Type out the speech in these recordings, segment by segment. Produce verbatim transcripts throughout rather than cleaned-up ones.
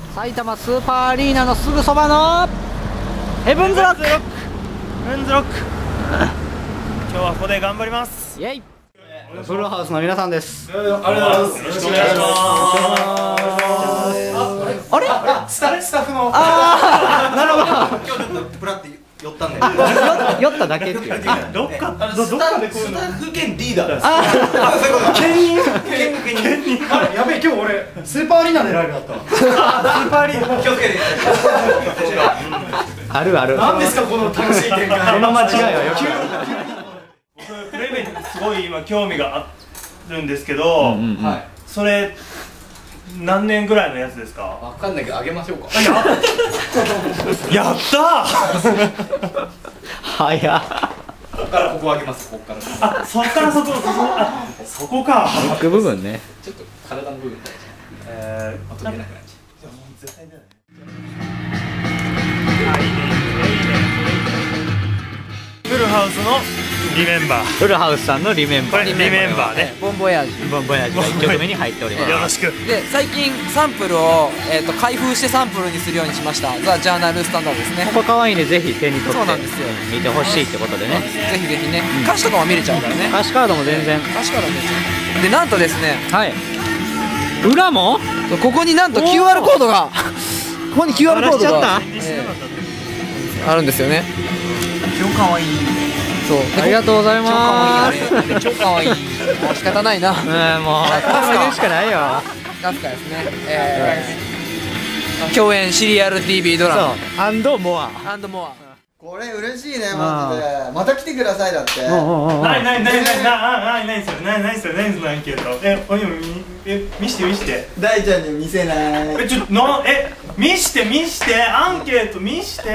埼玉スーパーアリーナのすぐそばのヘブンズロック。 ヘブンズロック今日はここで頑張ります。 イエイ。フルハウスの皆さんです。 ありがとうございます。よろしくお願いします。 あれスタスタッフのああなるほど。 今日ちょっとプラって寄ったんで酔っただけっていう。 どっかどっかでこういうのスタッフ兼リーダーです。 あ兼任兼兼任。 あれやべえ今日俺スーパーアリーナでライブだったわ。スーパーアリーナ気をつけて。 あるある。 何ですかこの楽しい展開。 この間違いはよく。 僕プレイベントすごい今興味があるんですけど、はい。それ何年ぐらいのやつですか？ わかんないけどあげましょうか。 やったー。 早っ。 ここからここあげます。ここから。 あ、そっからそこそこあそこか。 バック部分ね。 ちょっと体の部分大事。 えー、 あと出なくなっちゃう。 いやもう絶対出ない。フルハウスのリメンバー。 フルハウスさんのリメンバー。 これリメンバーね。 ボンボヤージュ。 ボンボヤージュがいっきょくめに入っております。 よろしく。 で最近サンプルを、えー、と開封してサンプルにするようにしましたザ・ジャーナルスタンダードですね。 ここ可愛いんでぜひ手に取ってそうなんですよ見てほしいってことでね。 ぜひぜひね、歌詞とかも見れちゃうからね。 歌詞カードも全然。 歌詞から見れちゃう。でなんとですね、 はい裏もここになんと キューアール コードがここに キューアール コードが、えーあるんですよね。 超可愛い。 そうありがとうございます。 超かわいい。もう仕方ないな。 うんもう頭入れるしかないよ。 ガスカですね。えー、共演シリアル ティービー ドラマそうアンドモア。 アンドモア。 これ嬉しいねマジで。また来てくださいだって。 なになになになになになにそれなになにそれなにそのアンケート。え、おいみえ見して見して。 大ちゃんに見せない。 えちょっとなえ見して見してアンケート見して。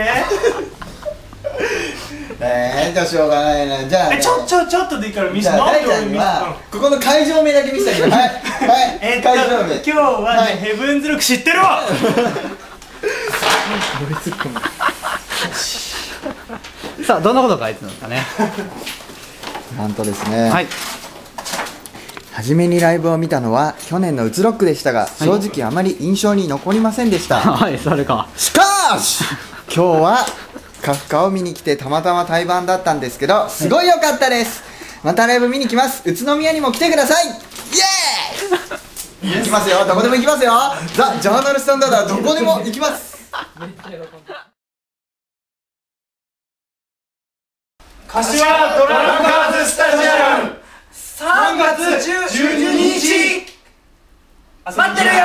えー、じゃあしょうがないな。じゃあえちょちょちょっとでいいから見じして。 ゃあ大ちゃんにはここの会場名だけ見せてあげる。はいはいえっと会場名。 今日はねヘブンズロック知ってるわ。 さあどんなこと書いてるんですかね。 なんとですね、 はい初めにライブを見たのは去年のうつロックでしたが、正直あまり印象に残りませんでした。 はいそれか。 しかし今日はカフカを見に来てたまたま対バンだったんですけど、すごい良かったです。またライブ見に来ます。宇都宮にも来てください。イエーイ。行きますよ。どこでも行きますよ。ザ・ジャーナルスタンダードはどこでも行きます。 柏ドラムカーズスタジアムさんがつじゅうににち待ってるよ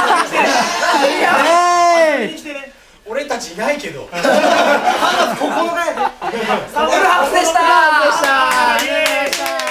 ー。 俺たちいないけど。 ここの回でサンフルハウスでしたー。 イエー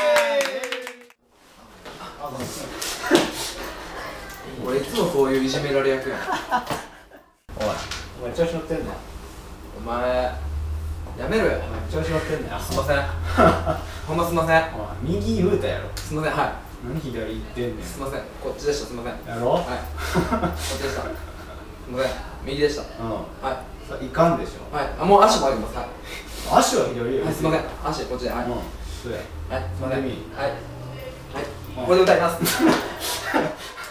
イ。 俺いつもこういういじめられ役やん。 おい、お前調子乗ってんだよ。 お前やめろよ。 調子乗ってんだよ。 すいません。ほんますいません。 おい、右言うたやろ。 すいません。はい。 何左言ってんねん。 すいません。こっちでした。すいません。 やろ。 はい。こっちでした。すいません。右でした。 うん。 はい。 さ、いかんでしょ。 はい。あ、もう足もあります。はい。 足は左よ。 はい、すいません。足こっちで。はい。はい。 うん。そうや。 すいません。はい。はい。 うんこれで歌います。